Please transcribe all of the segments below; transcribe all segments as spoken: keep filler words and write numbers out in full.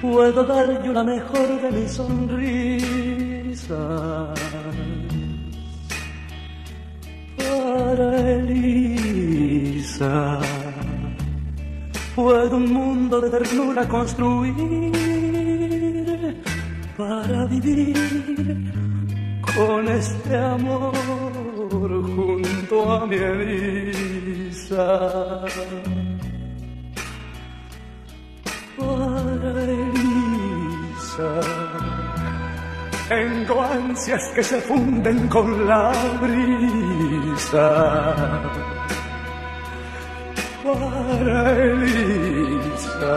puedo dar yo la mejor de mis sonrisas para Elisa. Puedo un mundo de ternura construir para vivir con este amor junto a mi Elisa. Para Elisa. Tengo ansias que se funden con la brisa. Para Elisa.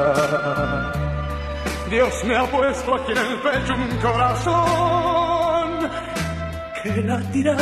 Dios me ha puesto aquí en el pecho un corazón que latirá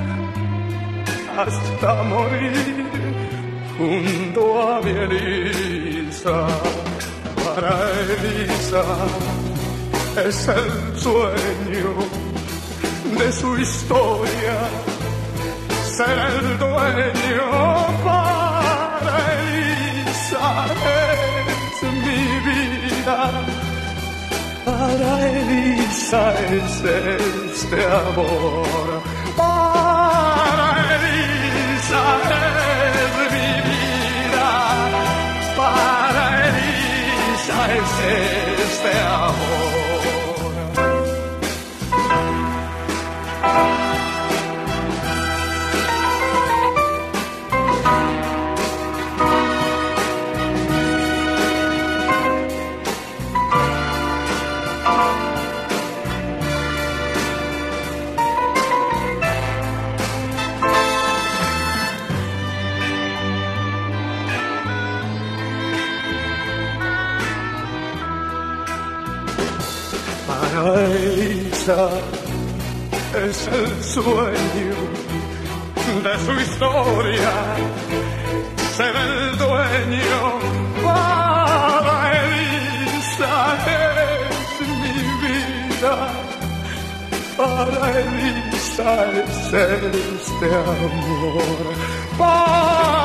hasta morir junto a mi Elisa. Para Elisa es el sueño de su historia, ser el dueño. Para Elisa es mi vida, para Elisa es este amor. Para Elisa es mi vida, para Elisa es este amor. Para Elisa es el sueño de su historia, ser el dueño. Para Elisa es mi vida, para Elisa es este amor. Para